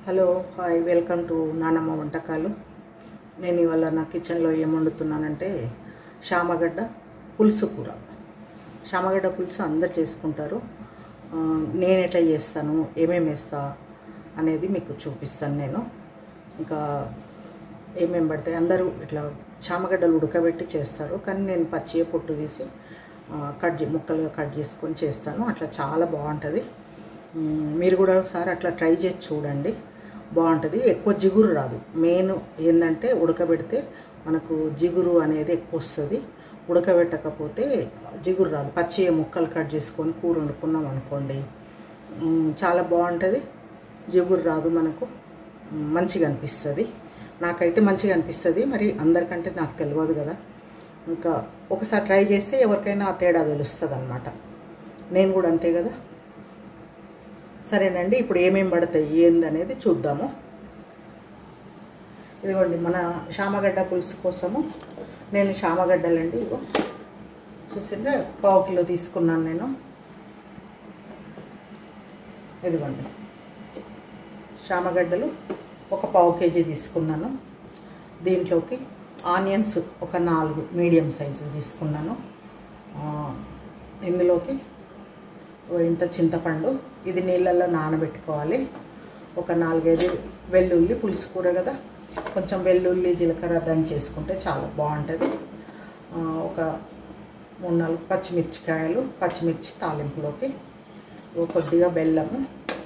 Hello hi welcome to నానమ్మ వంటకాలు. నేను ఇవాళ నా కిచెన్లో ఏం వండుతున్నానంటే శామగడ్డ పులుసు కూర. శామగడ్డ పులుసు అందరు చేసుకుంటారు. నేను ఎట్లా చేస్తాను, ఏమేమి వేస్తా అనేది మీకు చూపిస్తాను. నేను ఇంకా ఏమేమి పడతాయి, అందరూ ఇట్లా శామగడ్డలు ఉడకబెట్టి చేస్తారు, కానీ నేను పచ్చిగా పొట్టు తీసి ముక్కలుగా కట్ చేసుకొని చేస్తాను. అట్లా చాలా బాగుంటుంది. మీరు కూడా ఒకసారి అట్లా ట్రై చేసి చూడండి, బాగుంటుంది. ఎక్కువ జిగురు రాదు. మెయిన్ ఏంటంటే ఉడకబెడితే మనకు జిగురు అనేది ఎక్కువ వస్తుంది, ఉడకబెట్టకపోతే జిగురు రాదు. పచ్చి ముక్కలు కట్ చేసుకొని కూర వండుకున్నాం అనుకోండి, చాలా బాగుంటుంది. జిగురు రాదు, మనకు మంచిగా అనిపిస్తుంది. నాకైతే మంచిగా అనిపిస్తుంది, మరి అందరికంటే నాకు తెలియదు కదా. ఇంకా ఒకసారి ట్రై చేస్తే ఎవరికైనా ఆ తేడా తెలుస్తుంది అన్నమాట. నేను కూడా అంతే కదా. సరేనండి, ఇప్పుడు ఏమేమి పడతాయి ఏందనేది చూద్దాము. ఇదిగోండి, మన శామగడ్డ పులుసు కోసము నేను శామగడ్డలండి, ఇగో చూసింటే 1/2 కిలో తీసుకున్నాను నేను. ఇదిగోండి శామగడ్డలు ఒక 1/2 కేజీ తీసుకున్నాను. దీంట్లోకి ఆనియన్స్ ఒక 4 మీడియం సైజు తీసుకున్నాను. ఇందులోకి ఇంత చింతపండు, ఇది నీళ్ళల్లో నానబెట్టుకోవాలి. ఒక 4-5 వెల్లుల్లి, పులుసు కూర కదా, కొంచెం వెల్లుల్లి జీలకర్ర దంచేసుకుంటే చాలా బాగుంటుంది. ఒక 3-4 పచ్చిమిర్చికాయలు, పచ్చిమిర్చి తాలింపులోకి, కొద్దిగా బెల్లము,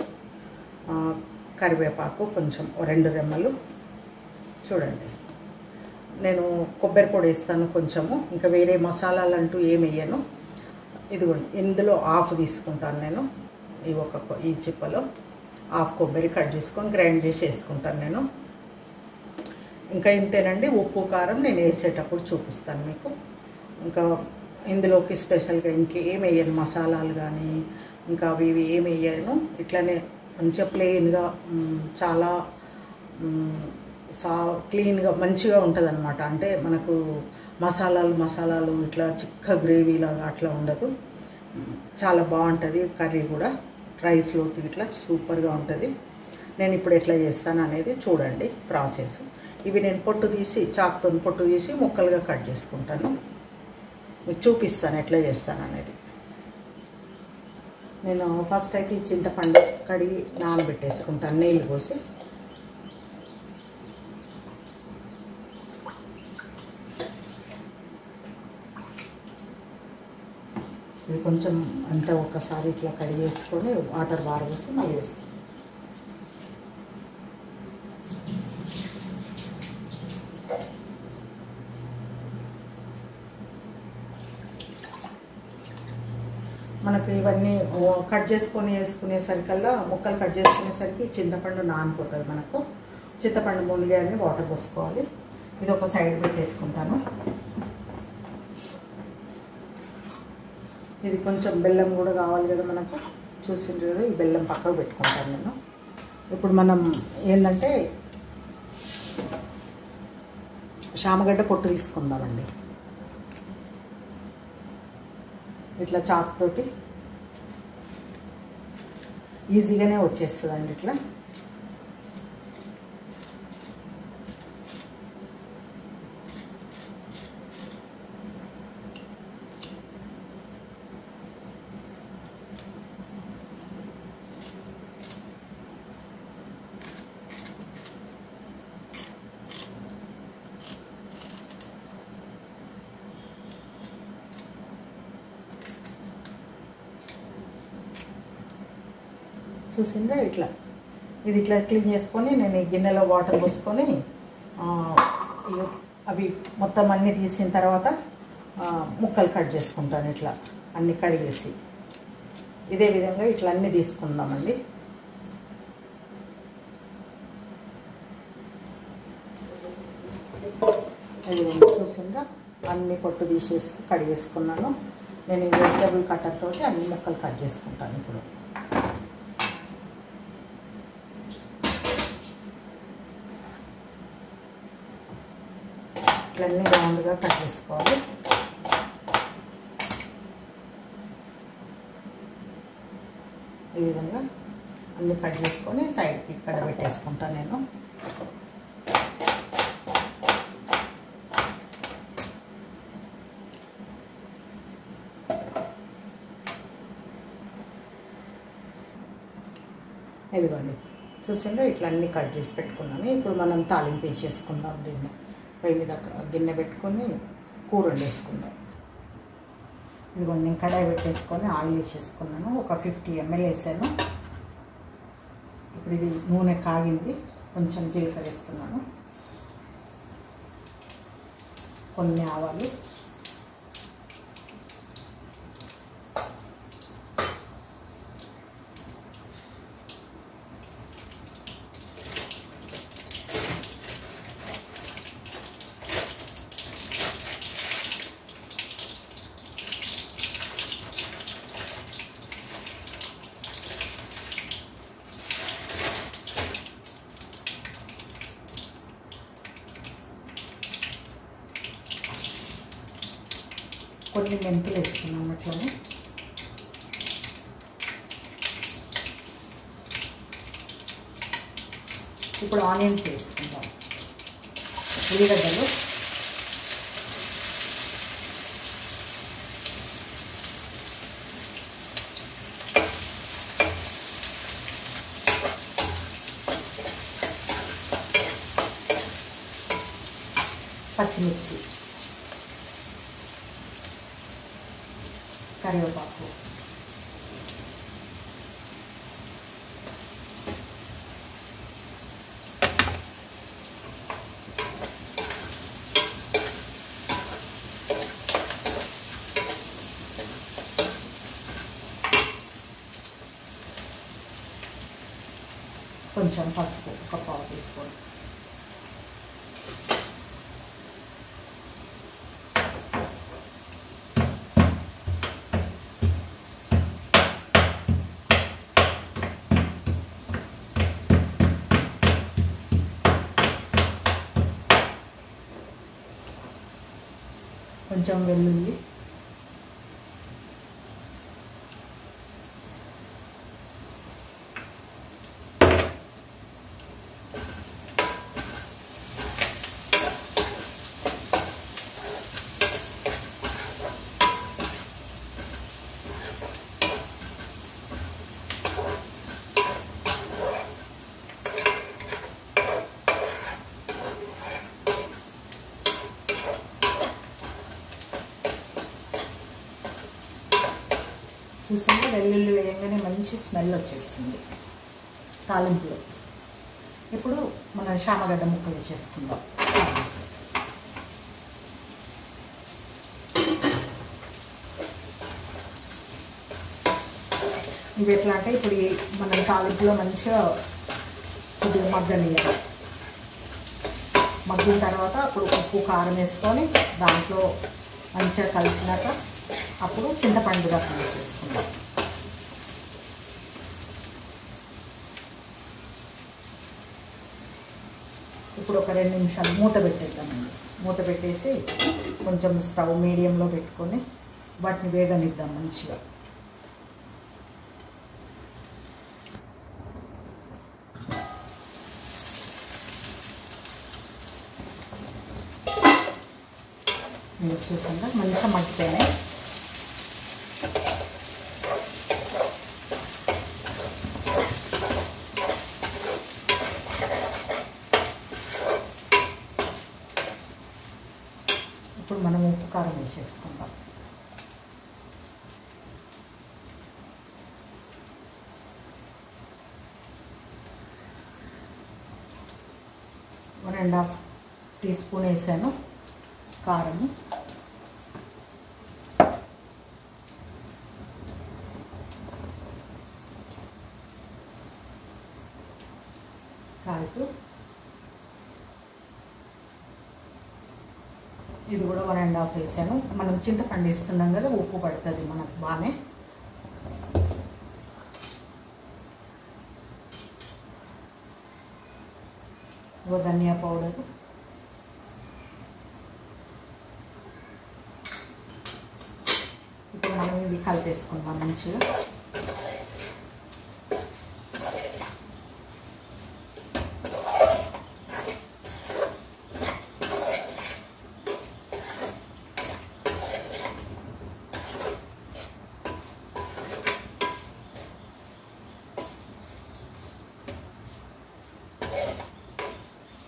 కరివేపాకు, కొంచెం 2 రెమ్మలు. చూడండి, నేను కొబ్బరి పొడి వేస్తాను కొంచెము, ఇంకా వేరే మసాలాలు అంటూ ఏమి వేయను. ఇదిగోండి, ఇందులో హాఫ్ తీసుకుంటాను నేను. ఈ చిప్పలో హాఫ్ కొబ్బరి కట్ చేసుకొని గ్రైండ్ చేసి వేసుకుంటాను నేను. ఇంకా ఇంతేనండి. ఉప్పు కారం నేను వేసేటప్పుడు చూపిస్తాను మీకు. ఇంకా ఇందులోకి స్పెషల్గా ఇంకేం వేయను, మసాలాలు కానీ ఇంకా అవి ఏమి వేయను. ఇట్లానే మంచిగా ప్లెయిన్గా చాలా క్లీన్గా మంచిగా ఉంటుంది అన్నమాట. అంటే మనకు మసాలాలు ఇట్లా చిక్క గ్రేవీలాగా అట్లా ఉండదు, చాలా బాగుంటుంది. కర్రీ కూడా రైస్లోకి ఇట్లా సూపర్గా ఉంటుంది. నేను ఇప్పుడు ఎట్లా చేస్తాను అనేది చూడండి ప్రాసెస్. ఇవి నేను చాకుతో పొట్టు తీసి ముక్కలుగా కట్ చేసుకుంటాను. మీకు చూపిస్తాను ఎట్లా చేస్తాను అనేది. నేను ఫస్ట్ అయితే ఈ చింతపండు కడిగి నానబెట్టేసుకుంటాను నీళ్ళు పోసి. ఇది కొంచెం అంతా ఒకసారి ఇట్లా కడిగేసుకొని వాటర్ బారబోసి మళ్ళీ వేసుకుంటాం. మనకు ఇవన్నీ కట్ చేసుకొని వేసుకునేసరికల్లా, ముక్కలు కట్ చేసుకునేసరికి చింతపండు నానిపోతుంది. మనకు చింతపండు మునిగాయని వాటర్ పోసుకోవాలి. ఇది ఒక సైడ్ పెట్టేసుకుంటాను. ఇది కొంచెం బెల్లం కూడా కావాలి కదా మనకు, చూసిండ్రు కదా. ఈ బెల్లం పక్కకు పెట్టుకుంటాను నేను. ఇప్పుడు మనం ఏంటంటే శామగడ్డ పొట్టు తీసుకుందామండి. ఇట్లా చాకుతోటి ఈజీగానే వచ్చేస్తుందండి ఇట్లా. చూసిందా ఇట్లా. ఇది ఇట్లా క్లీన్ చేసుకొని నేను ఈ గిన్నెలో వాటర్ పోసుకొని అవి మొత్తం అన్నీ తీసిన తర్వాత ముక్కలు కట్ చేసుకుంటాను. ఇట్లా అన్నీ కడిగేసి ఇదే విధంగా ఇట్లా అన్నీ తీసుకుందామండి. ఇది చూసిందా, అన్నీ పొట్టు తీసేసి కడిగేసుకున్నాను. నేను ఈ వెజిటబుల్ కట్టర్ తోటి అన్ని ముక్కలు కట్ చేసుకుంటాను. ఇప్పుడు ఇట్లన్నీ రౌండ్గా కట్ చేసుకోవాలి. ఈ విధంగా అన్నీ కట్ చేసుకొని సైడ్కి ఇక్కడ పెట్టేసుకుంటాను నేను. ఇదిగోండి చూసిండ్రా, ఇట్లా అన్నీ కట్ చేసి పెట్టుకున్నాను. ఇప్పుడు మనం తాలింపు వేసేసుకుందాం. దీన్ని పొయ్యి మీద గిన్నె పెట్టుకొని కూర వండేసుకుందాం. ఇదిగోండి నేను కడాయి పెట్టేసుకొని ఆయిల్ వేసేసుకున్నాను. ఒక 50 ml వేసాను. ఇప్పుడు ఇది నూనె కాగింది. కొంచెం జీలకర్ర వేస్తున్నాను, కొన్ని ఆవాలు, కొన్ని మెంతులు వేస్తున్నాం అట్లనే. ఇప్పుడు ఆనియన్స్ వేసుకుందాం, ఉల్లిగడ్డలు, పచ్చిమిర్చి, కరివేపాకు, కొంచెం పసుపు, ఒక పావు టీస్పూన్, కొంచెం వెల్లుల్లి, చూసాక వెల్లుల్లి వేయగానే మంచి స్మెల్ వచ్చేస్తుంది తాలింపులో. ఇప్పుడు మనం శామగడ్డ ముక్కలు వేసేసుకుందాం. ఇవి ఎట్లా అంటే ఇప్పుడు మనం తాలింపులో మంచిగా కొద్దిగా మగ్గనియాలి. మగ్గిన తర్వాత అప్పుడు ఉప్పు కారం వేసుకొని దాంట్లో మంచిగా కలిసినాక అప్పుడు చింతపండు రసం వేసేసుకుందాం. ఇప్పుడు ఒక 2 నిమిషాలు మూత పెట్టేద్దామండి. మూత పెట్టేసి కొంచెం స్టవ్ మీడియంలో పెట్టుకొని వాటిని వేగనిద్దాం మంచిగా. మీరు చూసాక మంచిగా మగ్గిపోయినాయి. ఇప్పుడు మనం ఉప్పు కారం వేసేసుకుందాం. One and half teaspoon వేసాను కారము. సాల్ట్, ఇది కూడా 1 అండ్ హాఫ్ వేసాను. మనం చింతపండు వేస్తున్నాం కదా, ఉప్పు పడుతుంది మనకు బాగానే. ధనియా పౌడరు, ఇప్పుడు మనం ఇవి కలిపేసుకుందాం మంచిగా.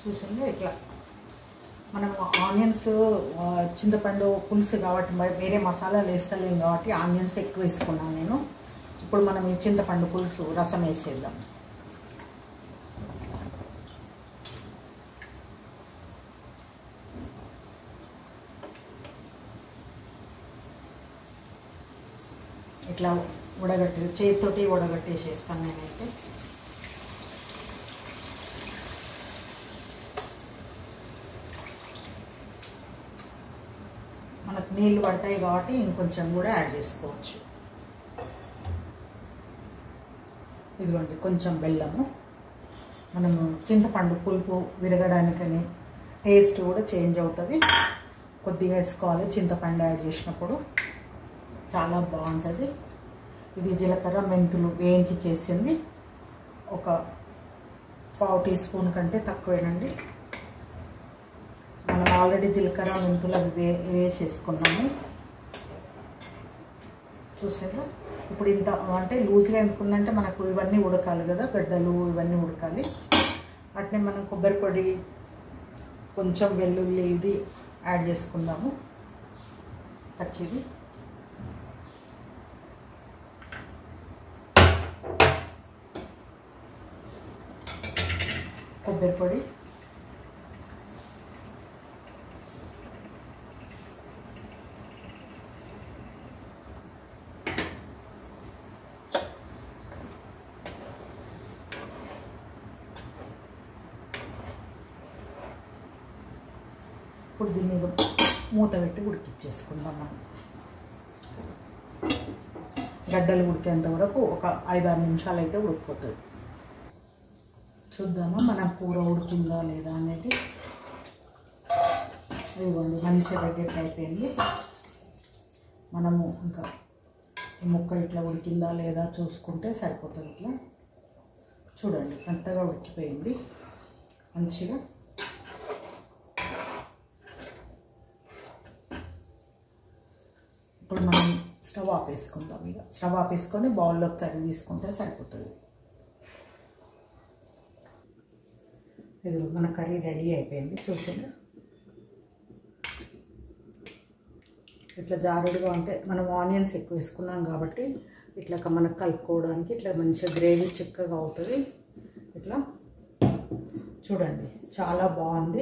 చూసింది ఇట్లా మనం ఆనియన్స్ చింతపండు పులుసు కాబట్టి వేరే మసాలాలు వేస్తలేం కాబట్టి ఆనియన్స్ ఎక్కువ వేసుకున్నాను నేను. ఇప్పుడు మనం ఈ చింతపండు పులుసు రసం వేసేద్దాం. ఇట్లా చేతితోటి ఉడగట్టేసేస్తాను నేనైతే. మనకు నీళ్ళు పడతాయి కాబట్టి ఇంకొంచెం కూడా యాడ్ చేసుకోవచ్చు. ఇదిగోండి కొంచెం బెల్లము, మనము చింతపండు పులుపు విరగడానికని టేస్ట్ కూడా చేంజ్ అవుతుంది. కొద్దిగా వేసుకోవాలి చింతపండు యాడ్ చేసినప్పుడు, చాలా బాగుంటుంది. ఇది జీలకర్ర మెంతులు వేయించి చేసింది, ఒక 1/2 టీ స్పూన్ కంటే తక్కువేనండి. మనం ఆల్రెడీ జీలకర్ర మెంతులు అవి వేసేసుకున్నాము. చూసారా ఇప్పుడు ఇంత అంటే లూజ్గా ఎందుకుందంటే మనకు ఇవన్నీ ఉడకాలి కదా, గడ్డలు ఇవన్నీ ఉడకాలి. అట్నే మనం కొబ్బరి పొడి కొంచెం వెల్లుల్లి ఇది యాడ్ చేసుకుందాము, పచ్చిది. కొబ్బరి పొడి, ఇప్పుడు దీన్ని మూత పెట్టి ఉడికిచ్చేసుకుందాం. మనం గడ్డలు ఉడికేంత వరకు ఒక 5-6 నిమిషాలు అయితే ఉడికిపోతుంది. చూద్దామా మన కూర ఉడికిందా లేదా అనేది. ఇదిగోండి మంచిగా దగ్గరికి అయిపోయింది. మనము ఇంకా ఈ ముక్క ఇట్లా ఉడికిందా లేదా చూసుకుంటే సరిపోతుంది. ఇట్లా చూడండి అంతగా ఉడికిపోయింది మంచిగా. ఇప్పుడు మనం స్టవ్ ఆపేసుకుందాం. ఇక స్టవ్ ఆపేసుకొని బౌల్లోకి కర్రీ తీసుకుంటే సరిపోతుంది. ఇది మన కర్రీ రెడీ అయిపోయింది. చూసారా ఇట్లా జారుడుగా ఉంటే మనం ఆనియన్స్ ఎక్కువ వేసుకున్నాం కాబట్టి ఇట్లా మనకు కలుపుకోవడానికి ఇట్లా మంచిగా గ్రేవీ చిక్కగా అవుతుంది. ఇట్లా చూడండి చాలా బాగుంది.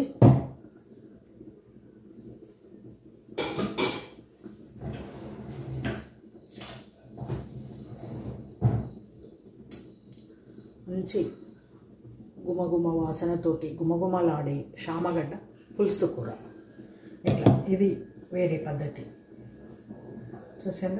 మంచి గుమగుమ వాసనతోటి గుమగుమలాడే శామగడ్డ పులుసు కూర. ఇట్లా ఇది వేరే పద్ధతి. చూసారా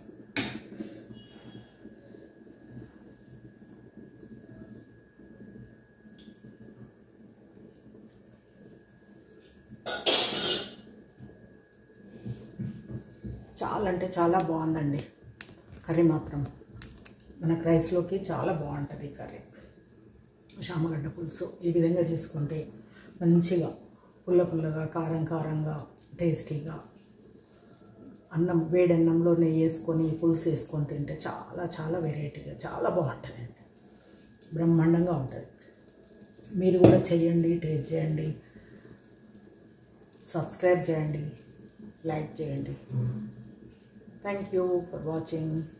చాలా అంటే చాలా బాగుందండి కర్రీ మాత్రం. మనకు రైస్లోకి చాలా బాగుంటుంది ఈ కర్రీ. శామగడ్డ పులుసు ఈ విధంగా చేసుకుంటే మంచిగా పుల్ల పుల్లగా కారం కారంగా టేస్టీగా అన్నం వేడన్నంలో నెయ్యి వేసుకొని పులుసు వేసుకొని తింటే చాలా చాలా వెరైటీగా చాలా బాగుంటుంది అండి. బ్రహ్మాండంగా ఉంటుంది. మీరు కూడా చేయండి, టేస్ట్ చేయండి, సబ్స్క్రైబ్ చేయండి, లైక్ చేయండి. Thank you for watching.